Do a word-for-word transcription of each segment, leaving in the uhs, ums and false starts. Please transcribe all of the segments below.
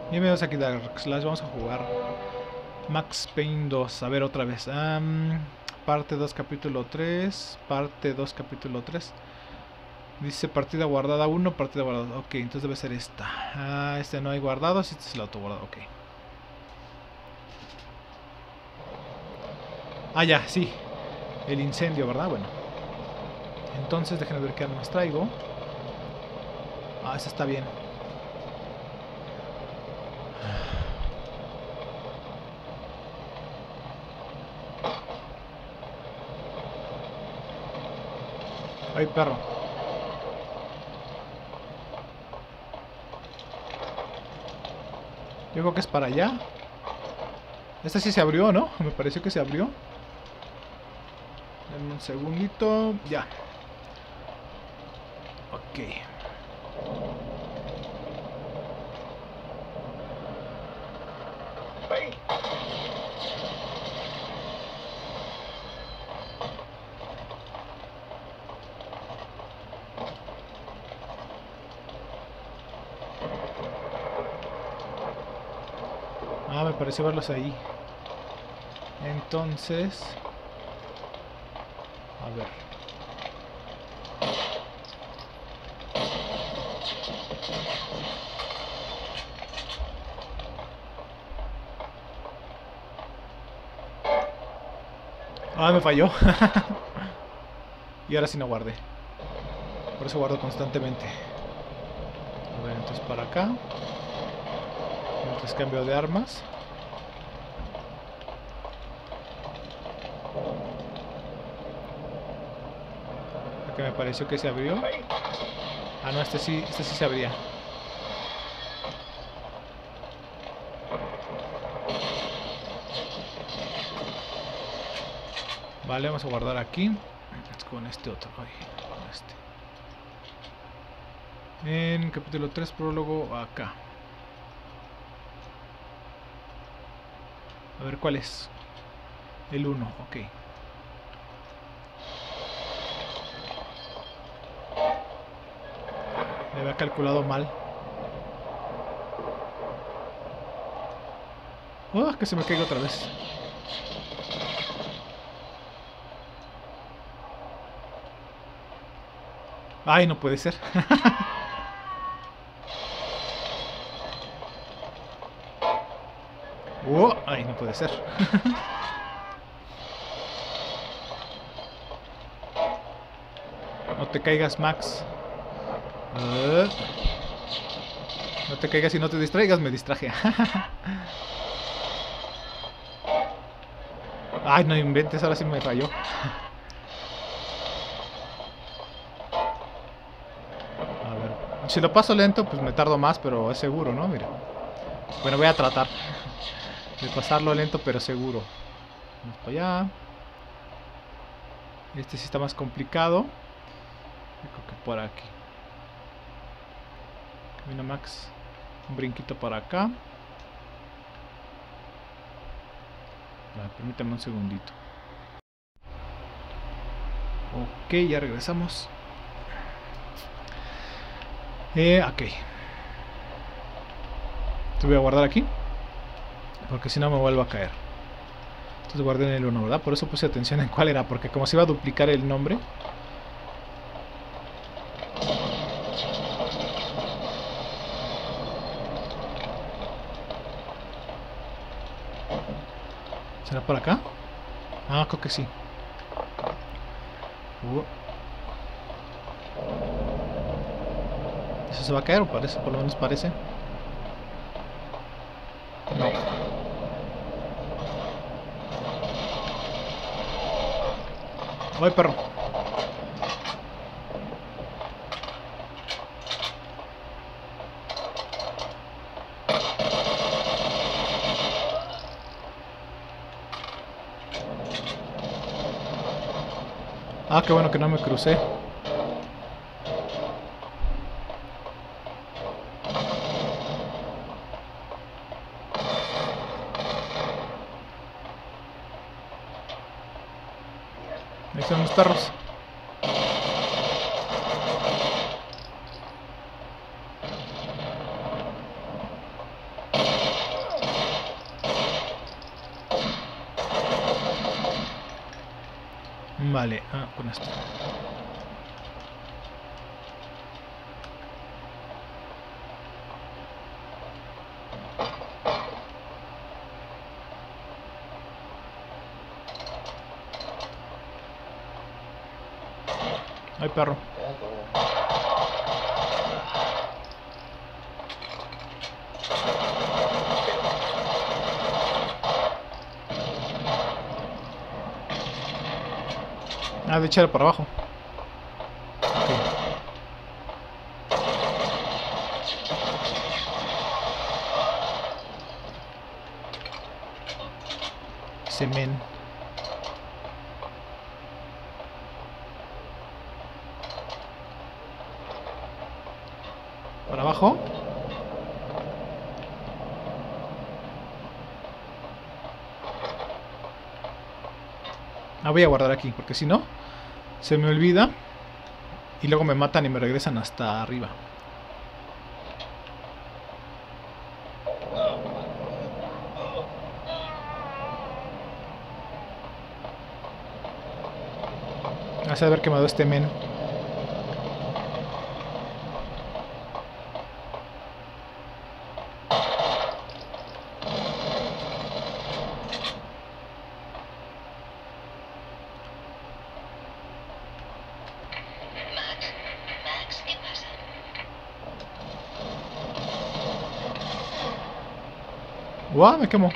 Bienvenidos aquí Dark Slash, vamos a jugar Max Payne dos, a ver otra vez. Um, parte dos capítulo tres, parte dos capítulo tres. Dice partida guardada uno, partida guardada. Ok, entonces debe ser esta. Ah, este no hay guardados, este es el auto guardado, ok. Ah, ya, sí. El incendio, ¿verdad? Bueno. Entonces déjenme ver qué armas traigo. Ah, esa está bien. Ay, perro. Yo creo que es para allá. Esta sí se abrió, ¿no? Me pareció que se abrió. En un segundito. Ya. Ok. Ah, me pareció verlos ahí. Entonces... A ver. Ah, me falló. Y ahora sí no guardé. Por eso guardo constantemente. A ver, entonces para acá. Mientras cambio de armas. Que me pareció que se abrió. Ah, no, este sí, este sí se abría. Vale, vamos a guardar aquí. Con este otro. Ay, con este. En capítulo tres, prólogo, acá. A ver cuál es. El uno, ok. Me había calculado mal. Oh, que se me caiga otra vez. Ay, no puede ser. Oh, ay, no puede ser. No te caigas, Max. Uh, no te caigas y no te distraigas, me distraje. Ay, no inventes, ahora sí me falló. A ver, si lo paso lento, pues me tardo más, pero es seguro, ¿no? Mira. Bueno, voy a tratar de pasarlo lento, pero seguro. Vamos para allá. Este sí está más complicado. Creo que por aquí. Mira, Max. Un brinquito para acá. Vale, permítame un segundito. Ok, ya regresamos. Eh, ok. Te voy a guardar aquí. Porque si no me vuelvo a caer. Entonces guardé en el uno, ¿verdad? Por eso puse atención en cuál era. Porque como se iba a duplicar el nombre. ¿Será por acá? Ah, creo que sí. Uh. ¿Eso se va a caer o parece? Por lo menos parece. No. ¡Ay, perro! Ah, qué bueno que no me crucé. Ahí están los perros. Vale, ah, con esto. Ay, perro. Ah, de hecho era para abajo. Okay. Semen. ¿Para abajo? Ah, voy a guardar aquí, porque si no, se me olvida. Y luego me matan y me regresan hasta arriba. Hace haber quemado este men. ¡Guau! Me quemo.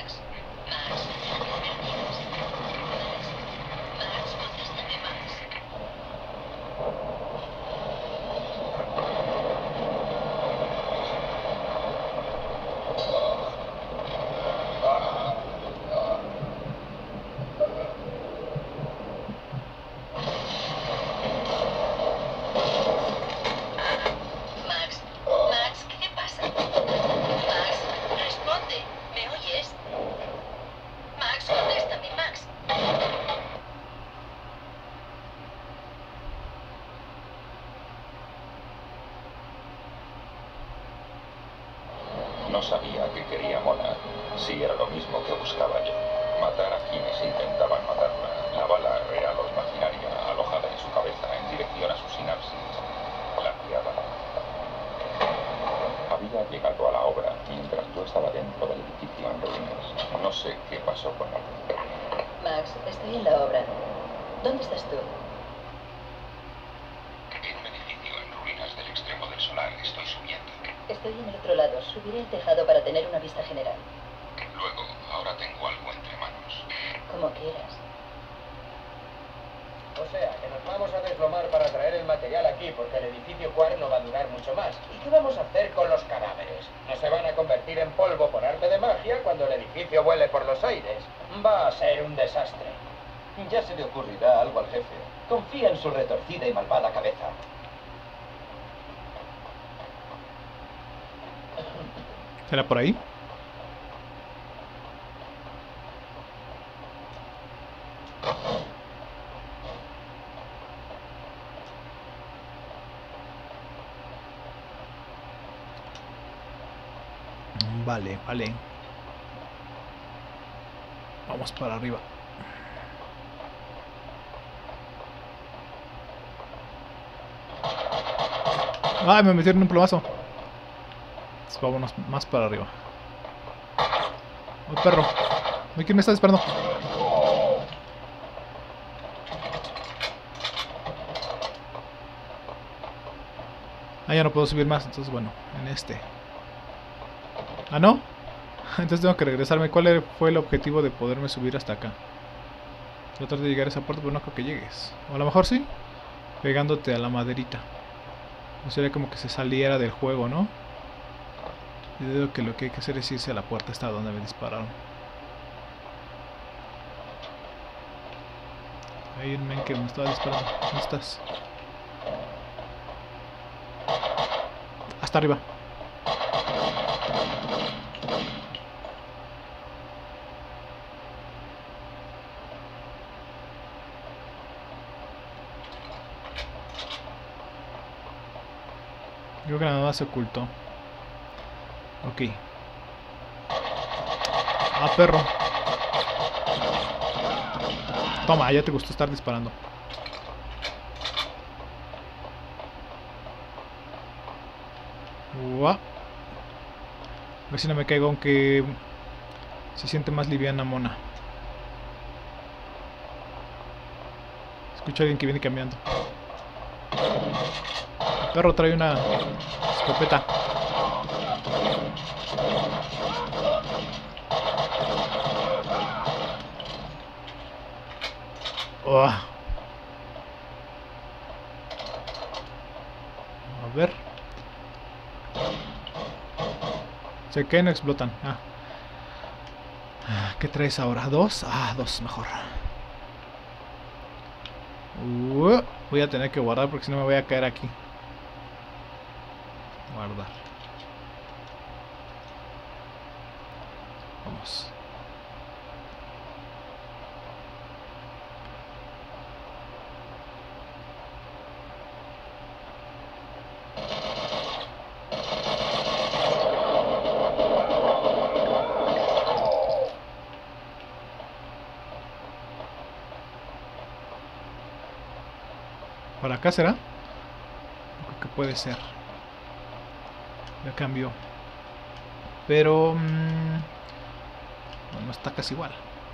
No sabía que quería Mona. Sí, era lo mismo que buscaba yo. Matar a quienes intentaban matarla. La bala real o imaginaria, alojada en su cabeza en dirección a su sinapsis. La criaba. Había llegado a la obra mientras yo estaba dentro del edificio en ruinas. No sé qué pasó con él. Max, estoy en la obra. ¿Dónde estás tú? En un edificio en ruinas del extremo del solar. Estoy subiendo. Estoy en el otro lado. Subiré el tejado para tener una vista general. Luego, ahora tengo algo entre manos. Como quieras. O sea, que nos vamos a deslomar para traer el material aquí, porque el edificio Quark no va a durar mucho más. ¿Y qué vamos a hacer con los cadáveres? ¿No se van a convertir en polvo por arte de magia cuando el edificio vuele por los aires? Va a ser un desastre. Ya se le ocurrirá algo al jefe. Confía en su retorcida y malvada cabeza. ¿Será por ahí? Vale, vale. Vamos para arriba. ¡Ay! Me metieron un plomazo. Entonces, vámonos más para arriba. ¡Oh, perro! ¿Quién me está disparando? Ah, ya no puedo subir más. Entonces, bueno, en este. ¿Ah, no? Entonces tengo que regresarme. ¿Cuál fue el objetivo de poderme subir hasta acá? Tratar de llegar a esa puerta, pero no creo que llegues. O a lo mejor sí. Pegándote a la maderita. No sería como que se saliera del juego, ¿no? Yo digo que lo que hay que hacer es irse a la puerta hasta donde me dispararon. Hay un men que me estaba disparando. ¿Dónde estás? Hasta arriba. Creo que nada más se ocultó. Ok. Ah, perro. Toma, ya te gustó estar disparando. Uah. A ver si no me caigo, aunque se siente más liviana mona. Escucho a alguien que viene caminando. El perro trae una escopeta. Oh. A ver. Se caen, no explotan. Ah. ¿Qué traes ahora? ¿Dos? Ah, dos, mejor. Uh, voy a tener que guardar porque si no me voy a caer aquí. Guardar. Vamos. ¿Para acá será? Creo que puede ser. Ya cambió. Pero... Mmm, bueno, está casi igual.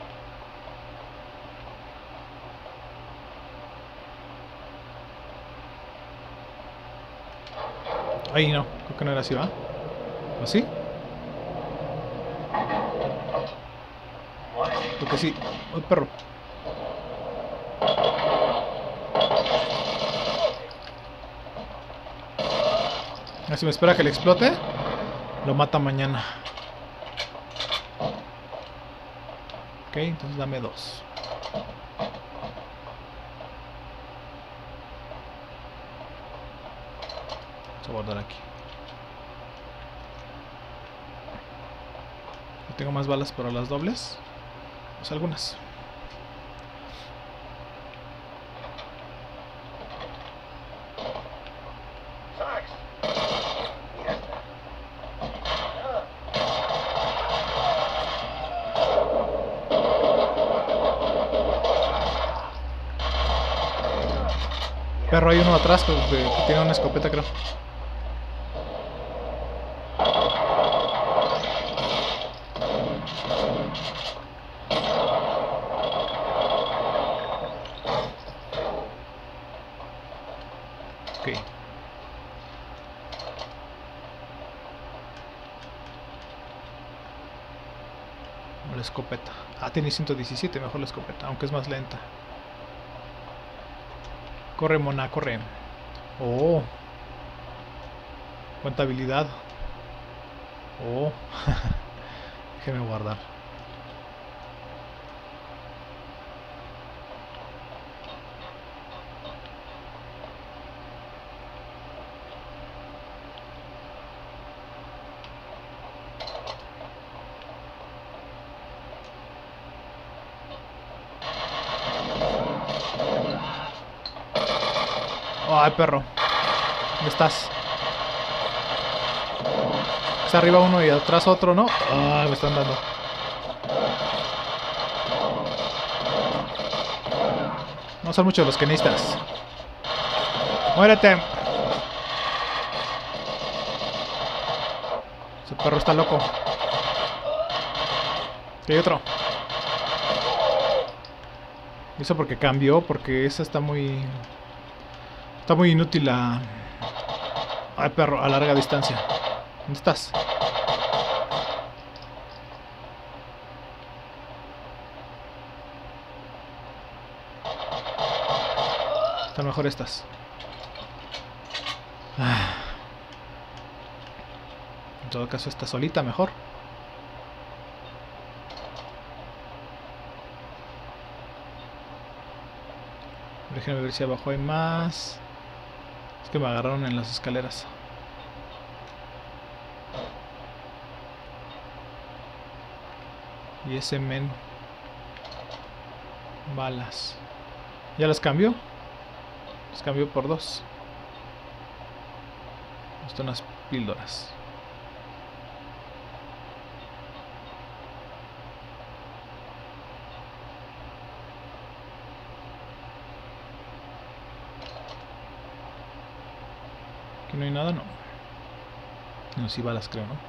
Ahí no, creo que no era así, ¿va? ¿O sí? Creo que sí. ¡Uy, perro! Si me espera que le explote, lo mata mañana. Ok, entonces dame dos. Vamos a guardar aquí. Tengo más balas para las dobles. Pues algunas. Perro, hay uno atrás que, que tiene una escopeta, creo. Ok. La escopeta. Ah, tiene ciento diecisiete, mejor la escopeta, aunque es más lenta. Corre, mona, corre. Oh. Cuánta habilidad. Oh. Déjeme guardar. Ay, perro. ¿Dónde estás? Está arriba uno y atrás otro, ¿no? Ah, me están dando. No son muchos los que necesitas. ¡Muérete! Ese perro está loco. Aquí hay otro. ¿Y eso porque cambió? Porque esa está muy... Está muy inútil la... Ay, perro, a larga distancia. ¿Dónde estás? Están mejor estas. Ah. En todo caso, esta solita mejor. Déjenme ver si abajo hay más. Es que me agarraron en las escaleras. Y ese men. Balas. ¿Ya las cambió? Las cambió por dos. Están unas píldoras. Aquí no hay nada, no. No, sí balas creo, ¿no?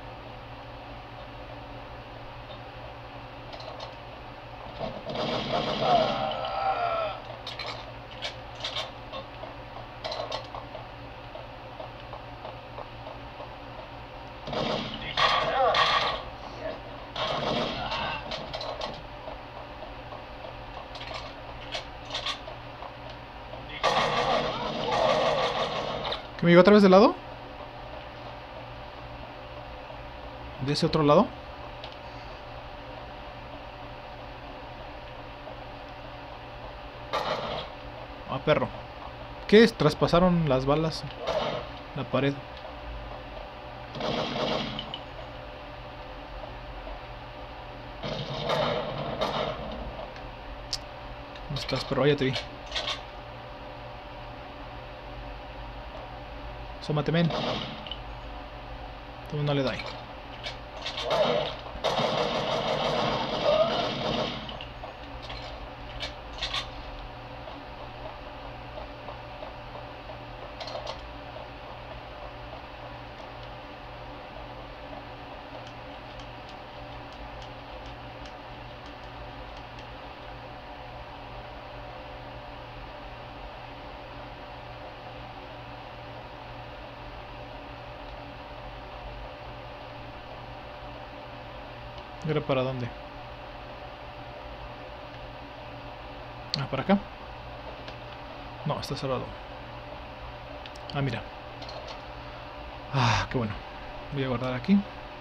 ¿Que me llegó otra vez de lado? ¿De ese otro lado? Ah, perro. ¿Qué es? Traspasaron las balas la pared. ¿Dónde estás, perro? Ya te vi. Asómate, men. Tú no le da. ¿Y ahora para dónde? Ah, ¿para acá? No, está cerrado. Ah, mira. Ah, qué bueno. Voy a guardar aquí.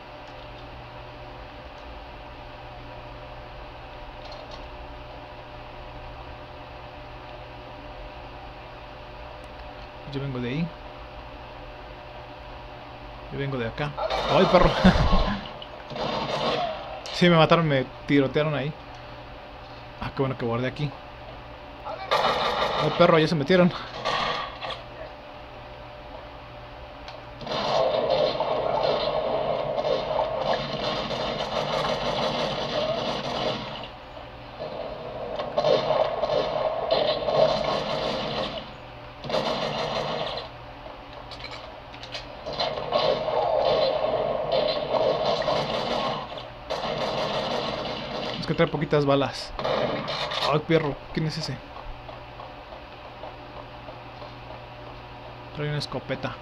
Yo vengo de ahí. Yo vengo de acá. ¡Ay, perro! Sí, me mataron, me tirotearon ahí. Ah, qué bueno que guardé aquí. ¡Ay, perro! Ya se metieron. Es que trae poquitas balas. Ay, perro, ¿quién es ese? Trae una escopeta.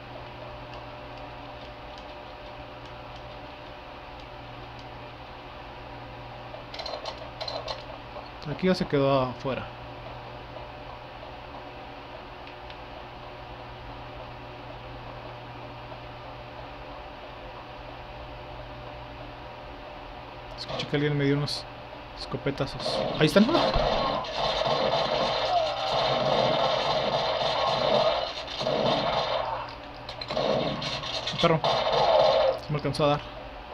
Aquí ya se quedó afuera. Escuché que alguien me dio unos escopetazos. Ahí están. Perro. Se me alcanzó a dar.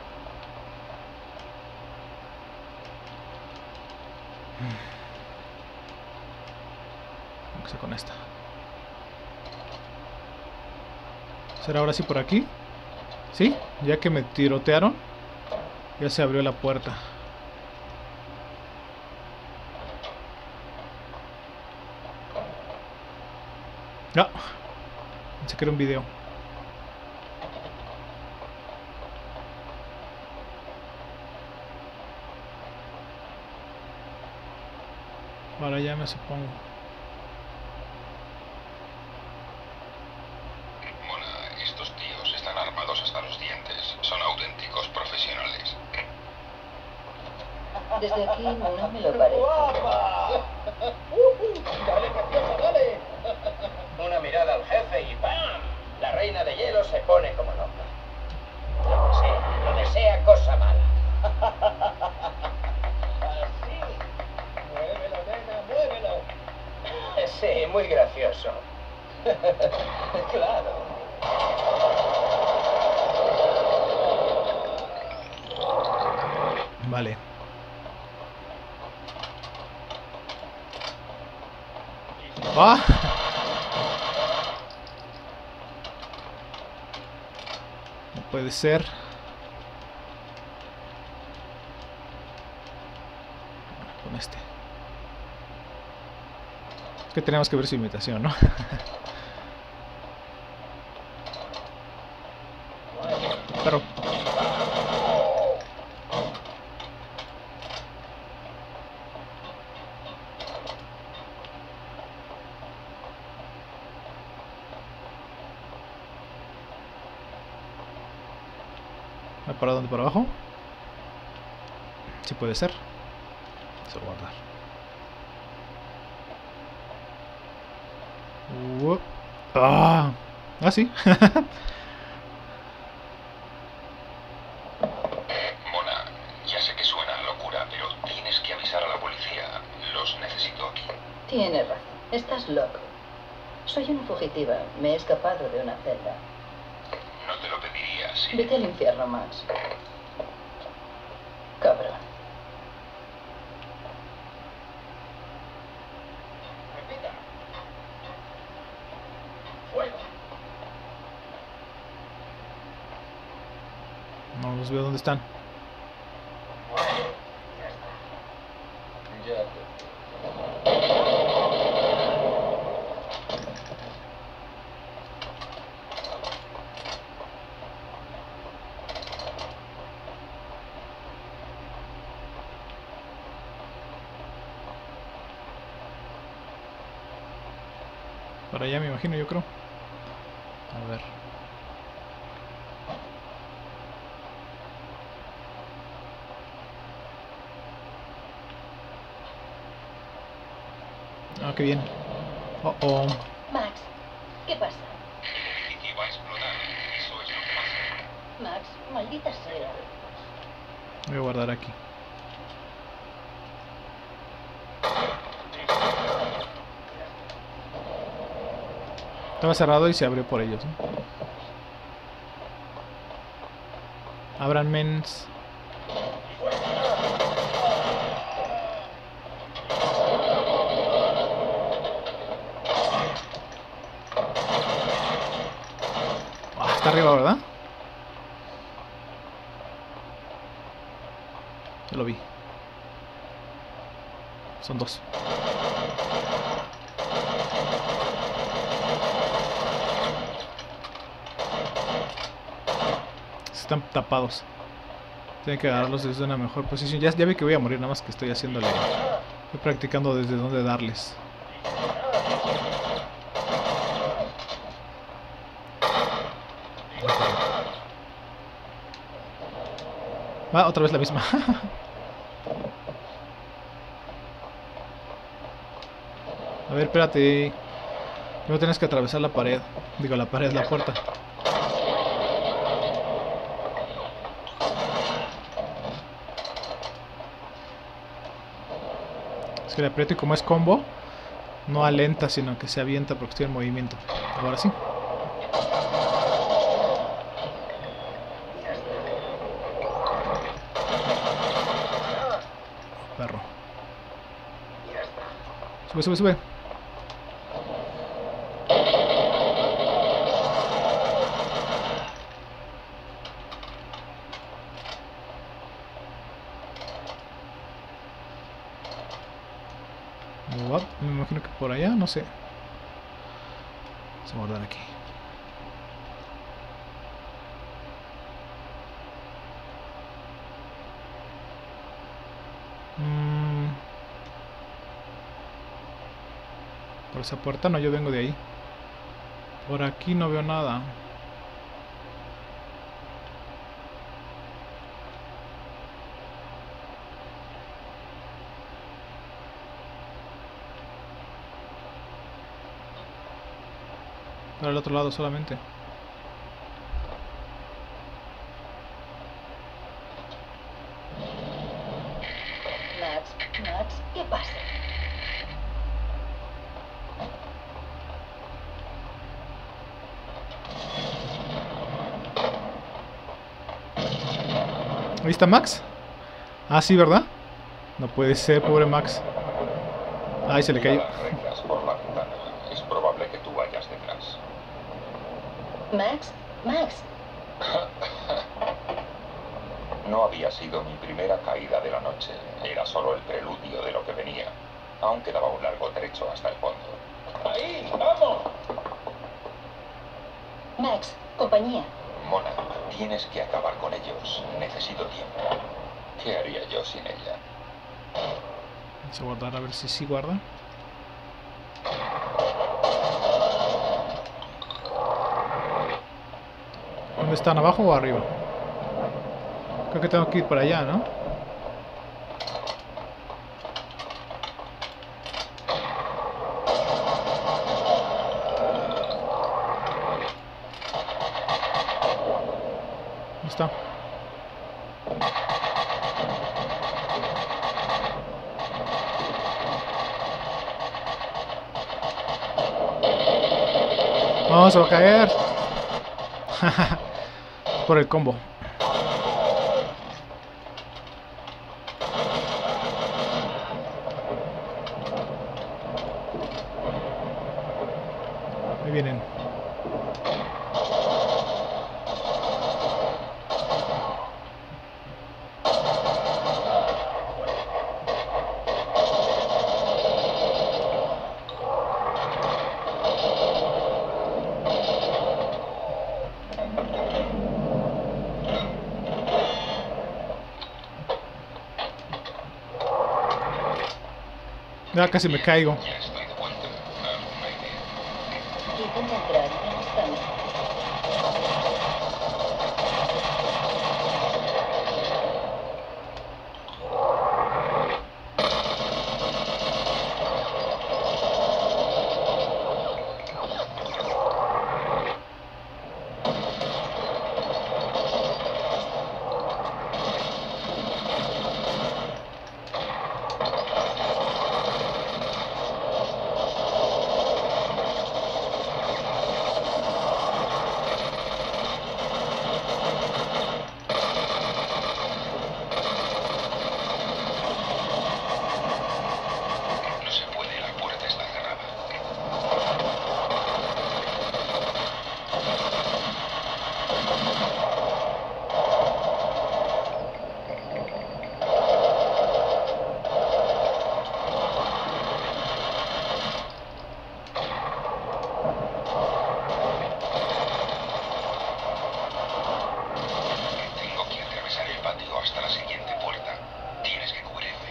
Aunque sea con esta. ¿Será ahora sí por aquí? ¿Sí? Ya que me tirotearon, ya se abrió la puerta. No. Pensé que era un video. Ahora ya me supongo. Mona, estos tíos están armados hasta los dientes. Son auténticos profesionales. Desde aquí no me lo parece. ¡Guapa! Uh, ¡Dale, preciosa, dale! Una mirada al jefe y ¡pam! La reina de hielo se pone como loca. Lo desea, lo desea cosa mala. Así. Muévelo, nena, muévelo. Sí, muy gracioso. Claro. Vale. ¡Ah! No puede ser. Con este. Es que tenemos que ver su imitación, ¿no? perro. ¿Para dónde? ¿Para abajo? Sí puede ser. Eso guardar. Uh, ah, ah, sí. Mona, ya sé que suena a locura, pero tienes que avisar a la policía. Los necesito aquí. Tienes razón. Estás loco. Soy una fugitiva. Me he escapado de una celda. No te lo pediría, sí. Vete al infierno, Max. Cabrón. Repita. Fuego. No los veo dónde están. Ya te... Para allá me imagino, yo creo. A ver. Ah, qué bien. Oh, oh. Max, ¿qué pasa? El edificio va a explotar. Eso es lo que pasa. Max, maldita sea. Voy a guardar aquí. Estaba cerrado y se abrió por ellos, ¿no? Abran, mens. Ah, está arriba, ¿verdad? Ya lo vi. Son dos. Están tapados. Tienen que agarrarlos desde una mejor posición. Ya, ya vi que voy a morir, nada más que estoy haciéndole. Estoy practicando desde dónde darles. Ah, otra vez la misma. A ver, espérate. No tienes que atravesar la pared. Digo, la pared, la puerta. Es que le aprieto y como es combo, no alenta, sino que se avienta porque estoy en movimiento. Ahora sí. Perro. Sube, sube, sube. Me imagino que por allá, no sé. Vamos a guardar aquí. Mm. Por esa puerta no, yo vengo de ahí. Por aquí no veo nada. Para el otro lado solamente. Max, Max, ¿qué pasa? Ahí está Max. Ah, sí, ¿verdad? No puede ser, pobre Max. Ay, se le cayó. Reglas por la ventana. Es probable que tú vayas detrás. Max, Max. No había sido mi primera caída de la noche. Era solo el preludio de lo que venía. Aún quedaba un largo trecho hasta el fondo. ¡Ahí! ¡Vamos! Max, compañía. Mona, Tienes que acabar con ellos. Necesito tiempo. ¿Qué haría yo sin ella? Vamos a guardar a ver si sí guarda. ¿Dónde están? ¿Abajo o arriba? Creo que tengo que ir para allá, ¿no? ¿Dónde está? No, se va a caer. Por el combo. Ahí vienen. Ya casi me caigo. Ya estoy de vuelta. ¿Alguna idea? Intenta entrar, ya está mejor. No se puede, la puerta está cerrada. Tengo que atravesar el patio hasta la siguiente puerta. Tienes que cubrirme.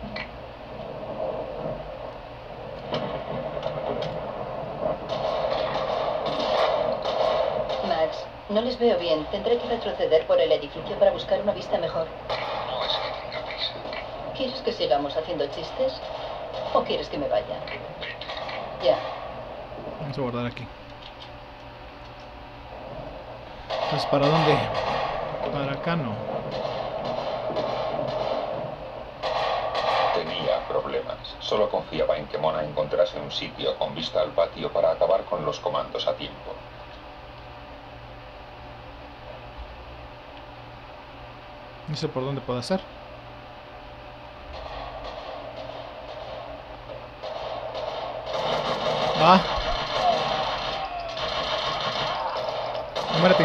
Max, no les veo bien. Tendré que retroceder por el edificio para buscar una vista mejor. No es que tenga prisa. ¿Quieres que sigamos haciendo chistes? ¿O quieres que me vaya? Vete. Ya. Vamos a guardar aquí. Entonces, ¿para dónde? Para acá no. Tenía problemas. Solo confiaba en que Mona encontrase un sitio con vista al patio para acabar con los comandos a tiempo. No sé por dónde puede ser. Ah. Muérete.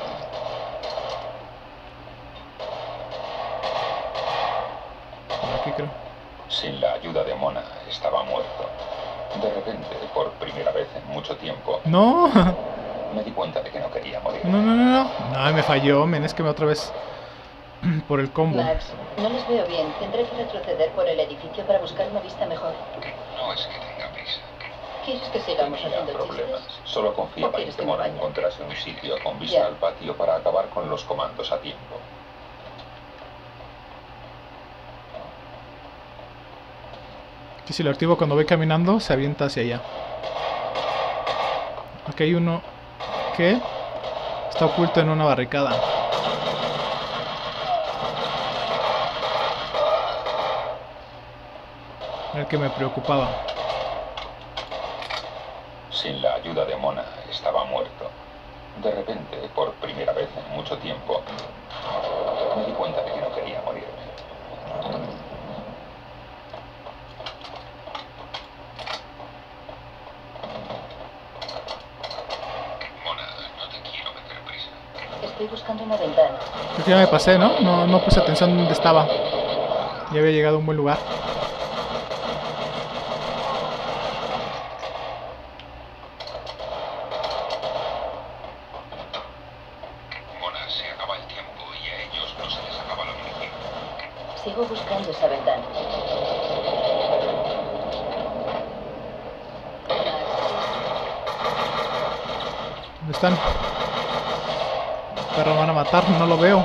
Por aquí creo. Sin la ayuda de Mona, estaba muerto. De repente, por primera vez en mucho tiempo, No. me di cuenta de que no quería morir. No, no, no, no. No, me falló, men. Es que me otra vez por el combo. Max, no les veo bien. Tendré que retroceder por el edificio para buscar una vista mejor. No es que tenga prisa. ¿Quieres que sigamos Tenía haciendo problemas. chistes? Solo ¿O confiaba en quieres que que me Mona vaya? encontrase un sitio con vista Ya. al patio para acabar con los comandos a tiempo. Que si lo activo cuando voy caminando, se avienta hacia allá. Aquí hay uno que está oculto en una barricada. Era el que me preocupaba. Sin la ayuda de Mona, estaba muerto. De repente, por primera vez en mucho tiempo, me di cuenta de que no quería morirme. Mona, no te quiero meter prisa. Estoy buscando una ventana. Creo que ya me pasé, ¿no? No, no puse atención dónde estaba. Ya había llegado a un buen lugar. Mona, Sigo buscando esa ventana. ¿Dónde están? Pero me van a matar, no lo veo.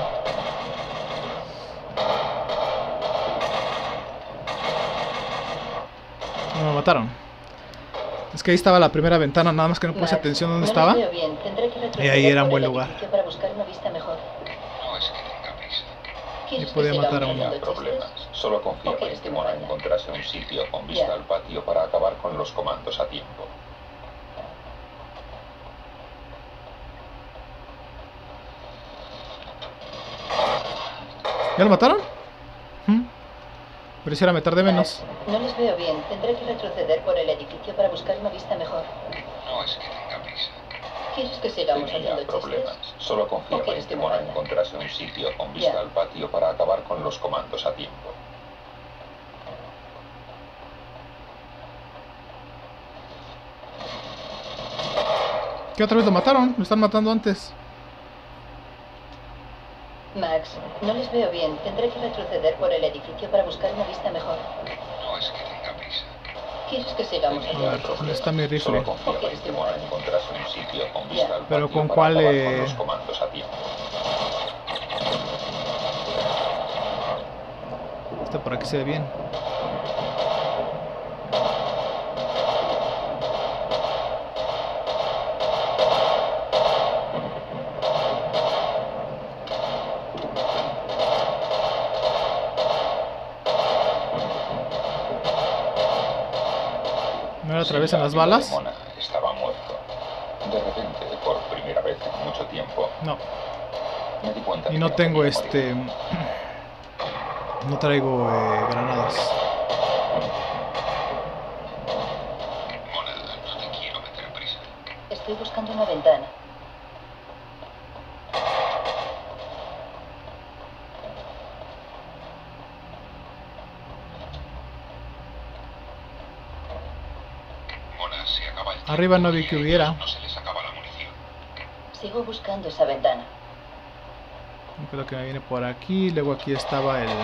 No me mataron. Es que ahí estaba la primera ventana, nada más que no puse Max, atención dónde no estaba. los veo bien. Tendré que retroceder Y ahí era un por buen el lugar. edificio para buscar una vista mejor. No es que tenga prisa. ¿Quieres Y podía que matar sigamos a uno. No haciendo hay problemas. chistes? Solo confiaba ¿O en quieres que que me Mona vaya? encontrase un sitio con vista Ya. al patio para acabar con los comandos a tiempo. ¿Ya lo mataron? ¿Mm? Pareciera meter de menos. Max, no les veo bien. Tendré que retroceder por el edificio para buscar una vista mejor. No es que tenga prisa. ¿Quieres que sigamos Tenía haciendo problemas. chistes? Solo ¿O confiaba quieres en que que me Mona vaya? encontrase un sitio con vista Ya. al patio para acabar con los comandos a tiempo. ¿Qué otra vez lo mataron? Lo están matando antes. Max, no les veo bien. Tendré que retroceder por el edificio para buscar una vista mejor. No es que tenga prisa. ¿Quieres que sigamos Tenía A haciendo ver, chistes? ¿dónde está mi Solo rifle? confiaba en que Mona encontrase un sitio con vista Ya. al Pero patio ¿con para cuál, acabar eh? con los comandos a tiempo. Este por aquí se ve bien. ¿No era otra vez en las balas? Mona estaba muerto. De repente, por primera vez en mucho tiempo, No. me di cuenta de Y que no tengo quería morir. este... No traigo eh, granadas. Mona, no te quiero meter prisa. Estoy buscando una ventana. Mona, se acaba el tiempo Arriba no vi y que a hubiera. ellos no se les acaba la munición. Sigo buscando esa ventana. Creo que me viene por aquí. Luego aquí estaba el...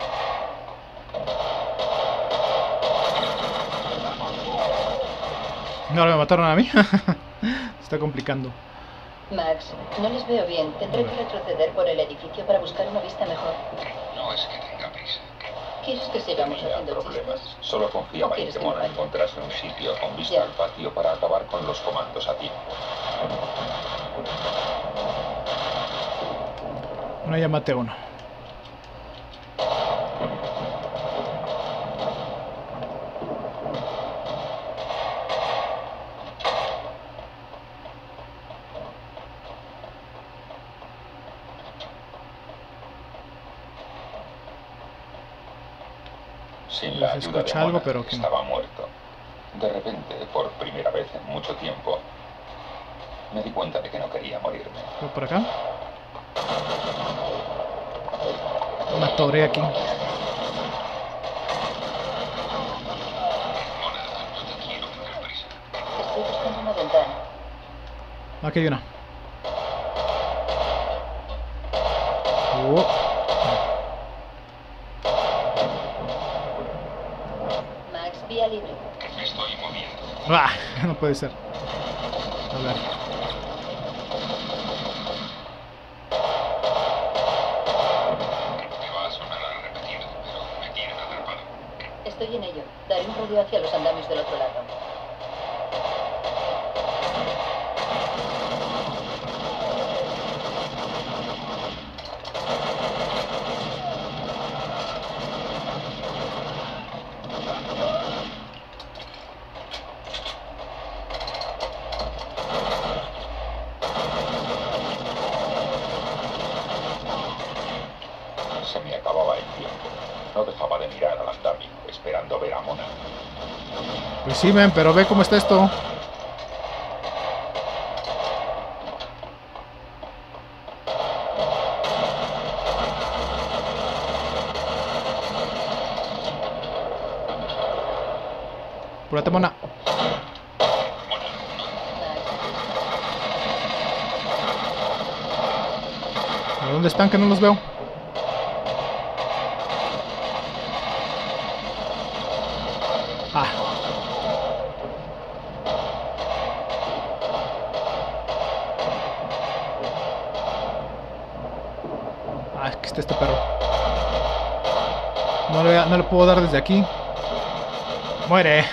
No, ahora me mataron a mí. Se está complicando. Max, no les veo bien. Tendré que retroceder por el edificio para buscar una vista mejor. No es que tenga prisa. ¿Quieres que sigamos Tenía haciendo problemas. chistes? Solo confiaba ¿O en quieres que que me Mona vaya? encontrase un sitio con vista Ya. al patio para acabar con los comandos a tiempo. Bueno, ya maté a uno. Sin la Se ayuda de escucha algo, Mona, pero que no. estaba muerto. De repente, por primera vez en mucho tiempo, me di cuenta de que no quería morirme. ¿Voy por acá? Una torre aquí. Mona, no te quiero meter prisa. Estoy buscando una ventana. Aquí hay una. Oh. Max, vía libre. Me estoy moviendo. Ah, no puede ser. A ver. Me va a sonar a repetido, pero me tienen atrapado. Estoy en ello. Daré un rodeo hacia los andamios del otro lado. Se me acababa el tiempo. No dejaba de mirar al andamio, esperando ver a Mona. Pues sí, men, pero ve cómo está esto. Apúrate, Mona. ¿A dónde están? Que no los veo. Ah, es que está este perro. No le, no le puedo dar desde aquí. Muere.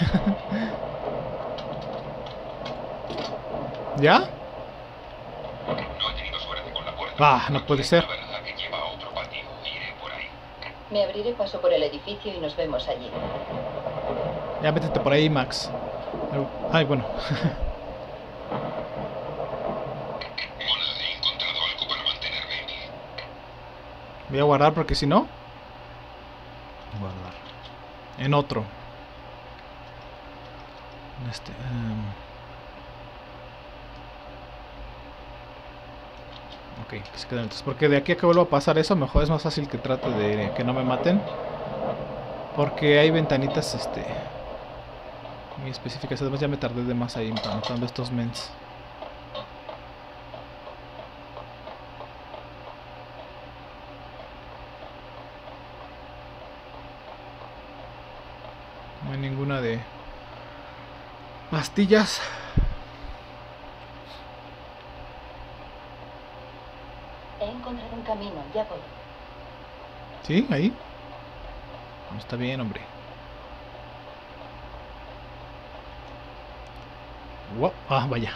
¿Ya? No he tenido suerte con la puerta. Ah, no puede ser. La verdad que lleva a otro patio. Iré por ahí. Me abriré paso por el edificio y nos vemos allí. Ya métete por ahí, Max. Ay, bueno. Mona, he encontrado algo para mantenerme en pie. Voy a guardar porque si no... Guardar. En otro. En este... Um... Ok, que se queden entonces. Porque de aquí a que vuelva a pasar eso, mejor es más fácil que trate de que no me maten. Porque hay ventanitas, este... muy específicas. Además ya me tardé de más ahí matando estos mens. No hay ninguna de pastillas. He encontrado un camino, ya voy. ¿Sí? ¿Ahí? No está bien, hombre. Wow. Ah, vaya.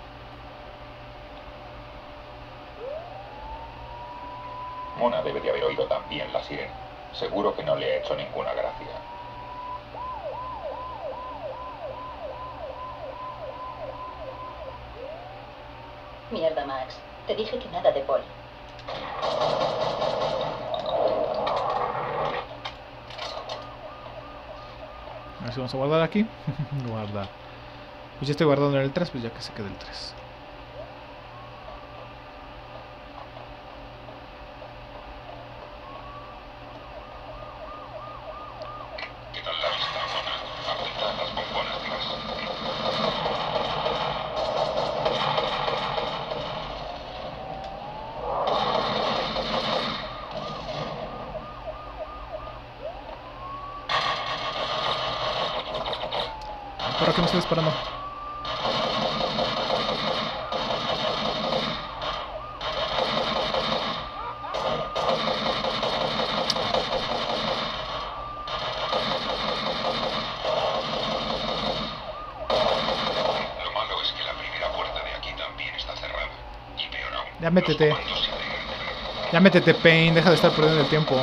Mona debe de haber oído también la sirena. Seguro que no le ha hecho ninguna gracia. Mierda, Max. Te dije que nada de Paul. A ver si vamos a guardar aquí. Guardar. Pues ya estoy guardando en el tres, pues ya que se quede el tres. ¿Qué tal la vista, Mona? Apunta las bombonas de gas. ¿Para qué me estoy disparando? Lo malo es que la primera puerta de aquí también está cerrada. Y peor aún, Ya métete. los comandos se alegan de ver. Ya métete, Pain. Deja de estar perdiendo el tiempo.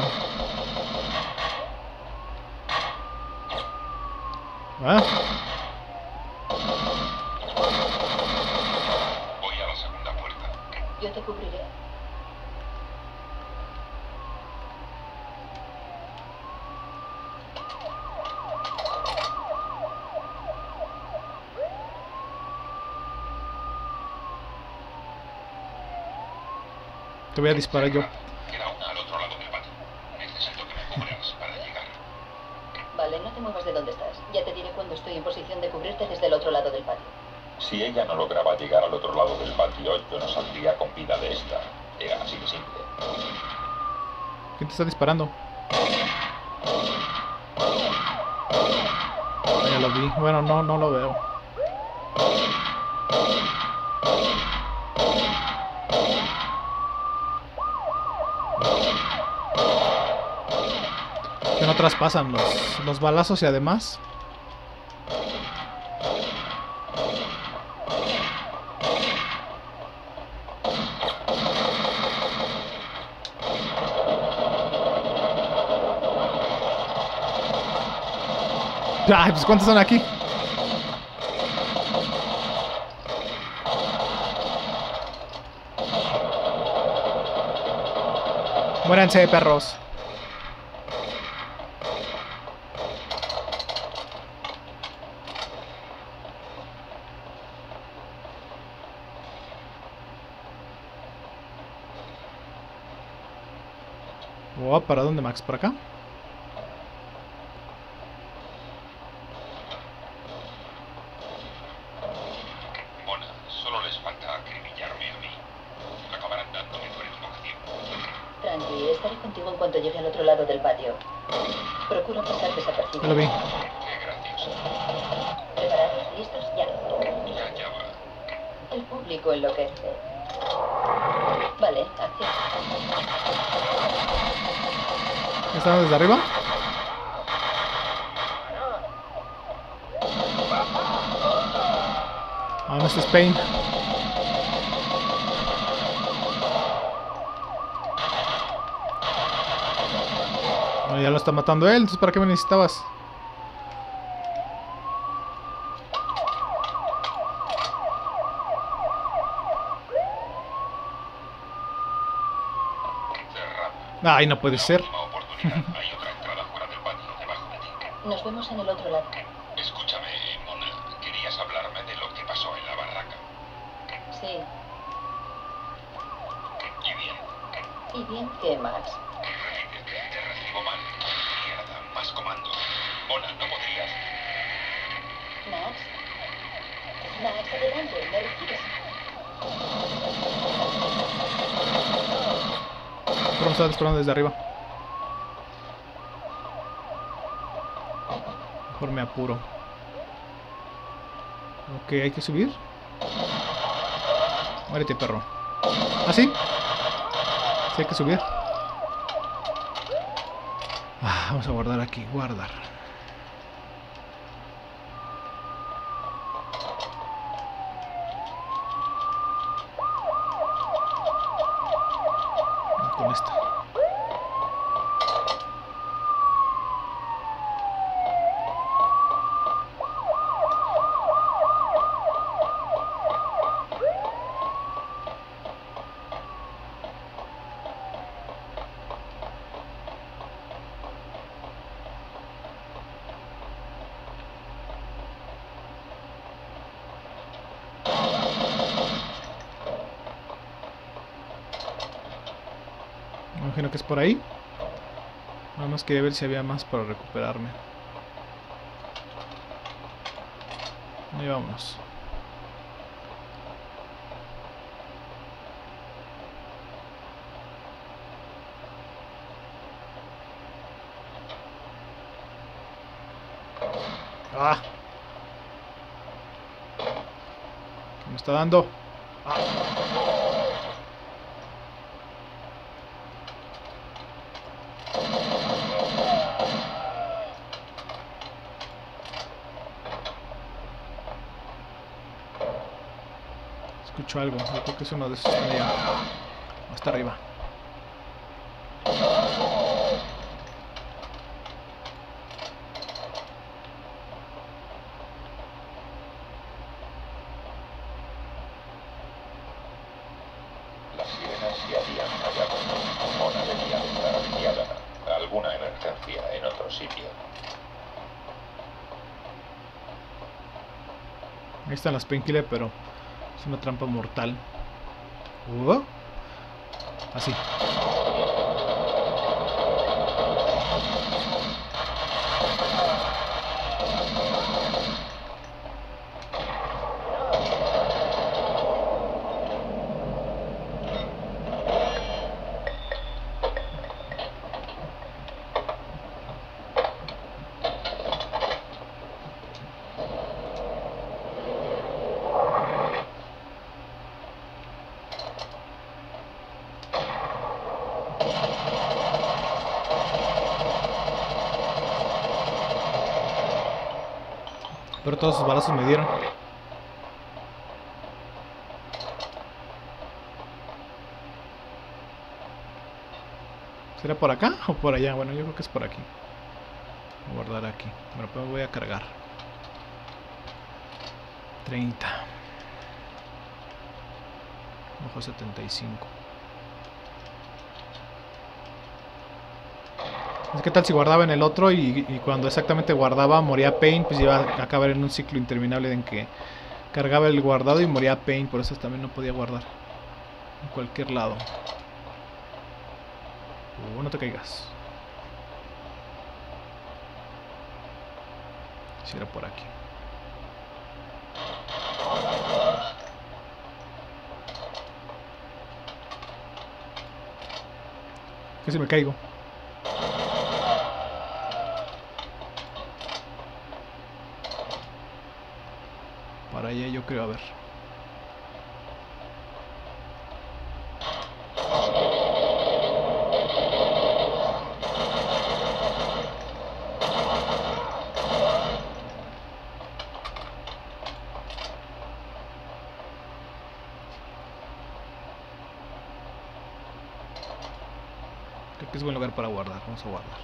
¿Ah? Voy a la segunda puerta. Yo te cubriré. Te voy a disparar yo. Queda una al otro lado del patio. Necesito que me cubras para llegar. Vale, no te muevas de donde estás. Ya te diré cuando estoy en posición de cubrirte desde el otro lado del patio. Si ella no lograba llegar al otro lado del patio, yo no saldría con vida de esta. Era así de simple. ¿Quién te está disparando? Ah, ya lo vi. Bueno, no, no lo veo. Que no traspasan los, los balazos y además... Ay, pues ¿cuántos son aquí? Muéranse, perros. Oh, ¿para dónde, Max? ¿Por acá? Mona, solo les falta acribillarme a mí. Acabarán dándome por equivocación. Tranqui, estaré contigo en cuanto llegue al otro lado del patio. Procura pasar Ya lo desapercibido. vi. Qué gracioso. ¿Preparados? ¿Listos? Ya. Ya, ya va. El público enloquece. Vale, acción. ¿Están desde arriba? Ah, no, este es Pain. No, ya lo está matando él, entonces ¿para qué me necesitabas? Ay, no puede ser. Última oportunidad. Hay otra entrada fuera del patio, debajo de ti. Nos vemos en el otro lado. Escúchame, Mona. Querías hablarme de lo que pasó en la barraca. Sí. ¿Y bien? ¿Y bien qué más? Repítete, te recibo mal. Mierda, más comando. Mona, no podrías. Max. Max, adelante, ¿me recibes? Pero me estaba disparando desde arriba. Mejor me apuro. Ok, hay que subir. Muérete, perro. ¿Ah, sí? Sí, hay que subir. Ah, vamos a guardar aquí. Guardar. Con esta. Me imagino que es por ahí. Nada más quería ver si había más para recuperarme. Ahí vámonos. ¡Ah! ¿Qué me está dando? ¡Ah! Escucho algo, yo creo que es uno de esos que están allá. Hasta arriba. Las sirenas se habían callado. Mona debía de estar aliviada. Alguna emergencia en otro sitio. Ahí están las painkiller, pero es una trampa mortal. Uh, así. Pero todos sus balazos me dieron. ¿Será por acá o por allá? Bueno, yo creo que es por aquí. Voy a guardar aquí. Bueno, pues voy a cargar. treinta. Ojo, setenta y cinco. ¿Qué tal si guardaba en el otro y, y cuando exactamente guardaba moría Pain? Pues iba a acabar en un ciclo interminable en que cargaba el guardado y moría Pain. Por eso también no podía guardar en cualquier lado. Uh, no te caigas. Si era por aquí. Casi me caigo. Para allá yo creo, a ver. buen lugar para guardar. Vamos a guardar.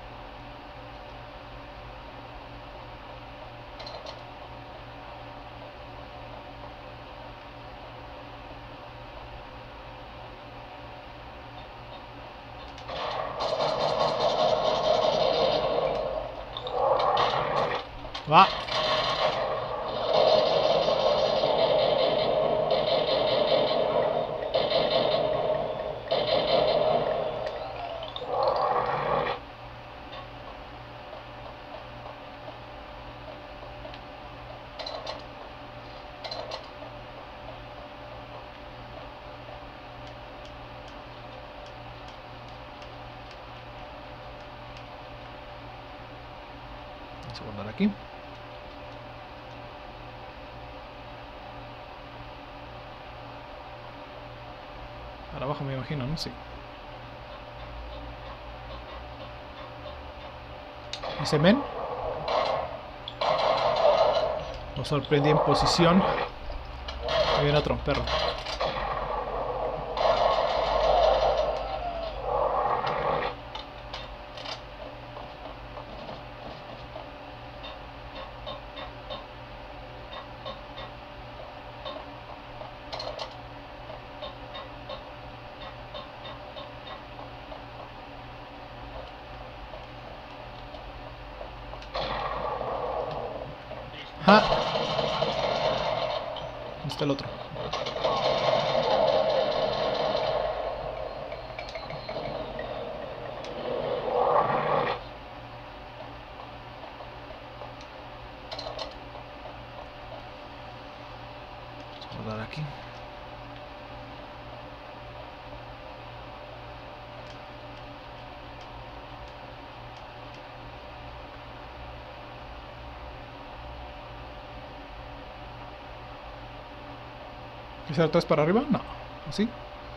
Va. Vamos a guardar aquí. Para abajo me imagino, ¿no? Sí. Ese men nos sorprendí en posición. Ahí viene otro perro. ¡Ja! ¿Dónde está el otro? Vamos a guardar aquí. ¿Qué saltas para arriba? No. ¿Así?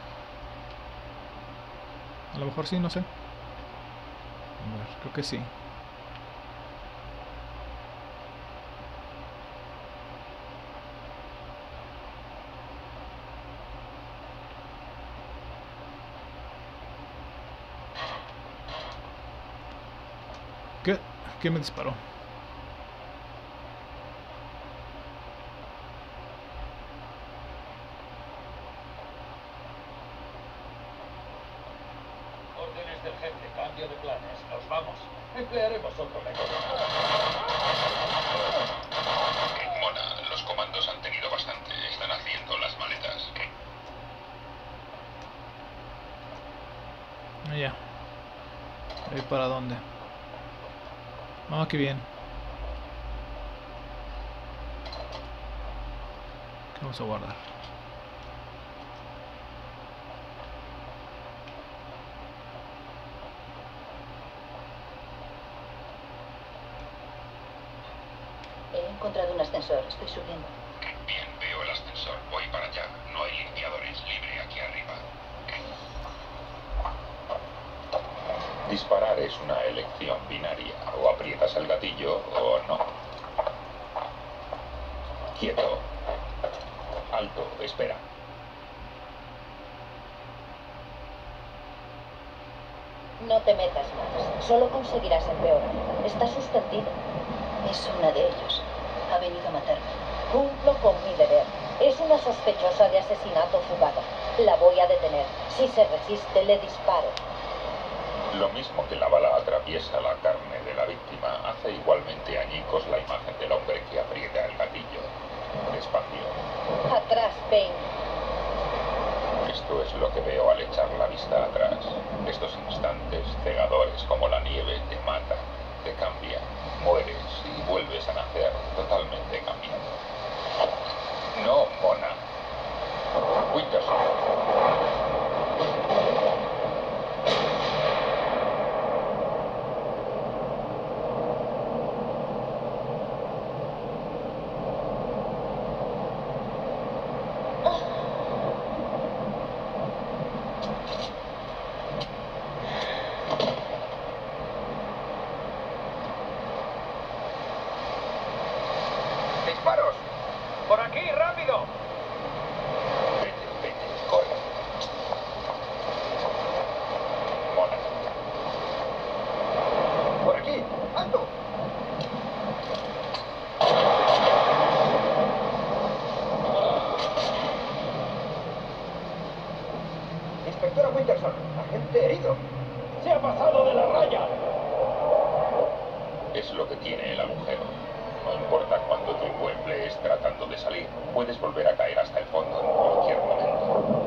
A lo mejor sí, no sé. A ver, creo que sí. ¿Qué? ¿Qué me disparó? Órdenes del jefe, cambio de planes. Nos vamos. Emplearemos otro método. Mona, los comandos han tenido bastante. Están haciendo las maletas. Ya. ¿Y para dónde? Ah, qué bien. ¿Qué vamos a guardar? He encontrado un ascensor. Estoy subiendo. Bien, veo el ascensor. Voy para allá. No hay limpiadores. Libre aquí arriba. Disparar es una elección binaria. O aprietas el gatillo o no. Quieto. Alto. Espera. No te metas más. Solo conseguirás empeorar. Está suspendido. Es una de ellos. Ha venido a matarme. Cumplo con mi deber. Es una sospechosa de asesinato fugada. La voy a detener. Si se resiste, le disparo. Lo mismo que la bala atraviesa la carne de la víctima, hace igualmente añicos la imagen del hombre que aprieta el gatillo. Despacio. Atrás, Payne. Esto es lo que veo al echar la vista atrás. Estos instantes cegadores como la nieve te matan, te cambian, mueres y vuelves a nacer totalmente cambiado. No, Mona. Winterson. pasado de la raya. Es lo que tiene el agujero. No importa cuánto tiempo emplees tratando de salir, puedes volver a caer hasta el fondo en cualquier momento.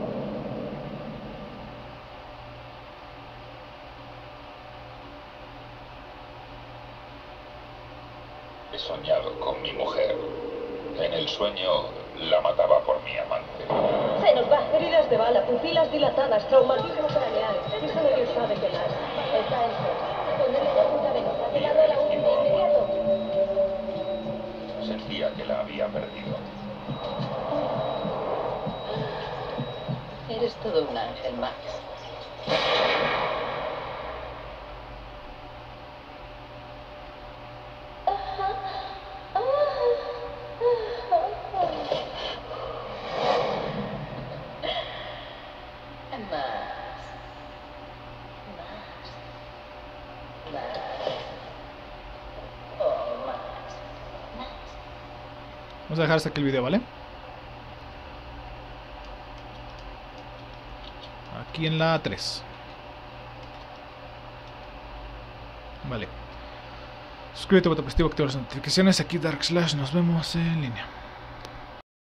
He soñado con mi mujer. En el sueño la mataba por mi amante. Se nos va. Heridas de bala, pupilas dilatadas, traumatismo craneal. Y solo Dios sabe qué más. Está en shock. Ponerle la punta venosa. Ha llegado a la última de inmediato. Sentía que la había perdido. Eres todo un ángel, Max. Vamos a dejar hasta aquí el video, ¿vale? Aquí en la tres. Vale. Suscríbete, botón positivo, activa las notificaciones. Aquí Dark Slash. Nos vemos en línea.